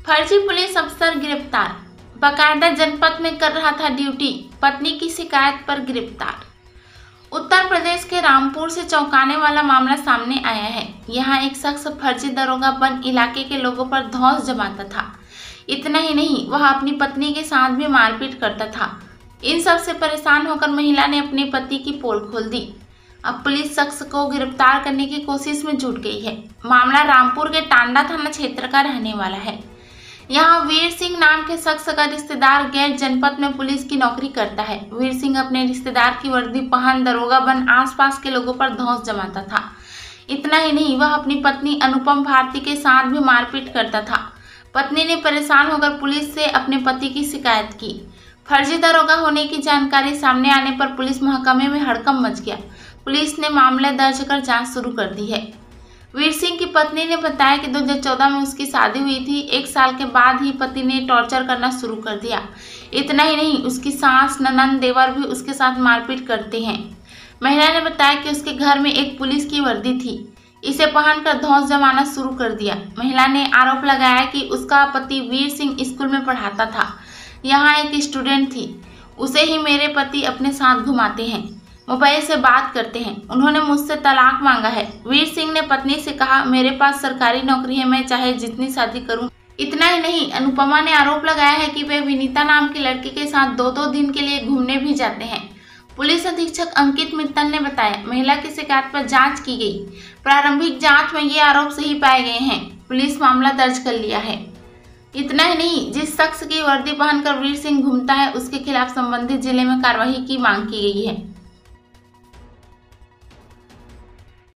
फर्जी पुलिस अफसर गिरफ्तार। बकायदा जनपद में कर रहा था ड्यूटी, पत्नी की शिकायत पर गिरफ्तार। उत्तर प्रदेश के रामपुर से चौंकाने वाला मामला सामने आया है। यहाँ एक शख्स फर्जी दरोगा बन इलाके के लोगों पर धौंस जमाता था। इतना ही नहीं, वह अपनी पत्नी के साथ भी मारपीट करता था। इन सब से परेशान होकर महिला ने अपने पति की पोल खोल दी। अब पुलिस शख्स को गिरफ्तार करने की कोशिश में जुट गई है। मामला रामपुर के टांडा थाना क्षेत्र का रहने वाला है। यहाँ वीर सिंह नाम के शख्स का रिश्तेदार गैर जनपद में पुलिस की नौकरी करता है। वीर सिंह अपने रिश्तेदार की वर्दी पहन दरोगा बन आसपास के लोगों पर धौंस जमाता था। इतना ही नहीं, वह अपनी पत्नी अनुपम भारती के साथ भी मारपीट करता था। पत्नी ने परेशान होकर पुलिस से अपने पति की शिकायत की। फर्जी दरोगा होने की जानकारी सामने आने पर पुलिस महकमे में हड़कंप मच गया। पुलिस ने मामला दर्ज कर जांच शुरू कर दी है। वीर सिंह की पत्नी ने बताया कि 2014 में उसकी शादी हुई थी। 1 साल के बाद ही पति ने टॉर्चर करना शुरू कर दिया। इतना ही नहीं, उसकी सास, ननंद, देवर भी उसके साथ मारपीट करते हैं। महिला ने बताया कि उसके घर में एक पुलिस की वर्दी थी, इसे पहनकर धौंस जमाना शुरू कर दिया। महिला ने आरोप लगाया कि उसका पति वीर सिंह स्कूल में पढ़ाता था। यहाँ एक स्टूडेंट थी, उसे ही मेरे पति अपने साथ घुमाते हैं, मोबाइल से बात करते हैं। उन्होंने मुझसे तलाक मांगा है। वीर सिंह ने पत्नी से कहा, मेरे पास सरकारी नौकरी है, मैं चाहे जितनी शादी करूं। इतना ही नहीं, अनुपमा ने आरोप लगाया है कि वे विनीता नाम की लड़की के साथ 2-2 दिन के लिए घूमने भी जाते हैं। पुलिस अधीक्षक अंकित मित्तल ने बताया, महिला की शिकायत पर जांच की गई। प्रारंभिक जांच में ये आरोप सही पाए गए हैं। पुलिस मामला दर्ज कर लिया है। इतना ही नहीं, जिस शख्स की वर्दी पहनकर वीर सिंह घूमता है, उसके खिलाफ संबंधित जिले में कार्रवाई की मांग की गई है।